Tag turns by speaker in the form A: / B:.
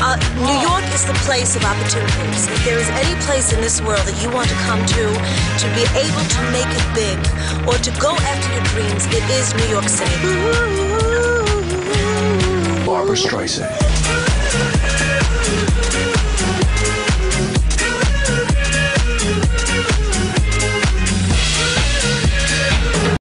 A: New York is the place of opportunities. If there is any place in this world that you want to come to be able to make it big, or to go after your dreams, it is New York City.
B: Barbra Streisand.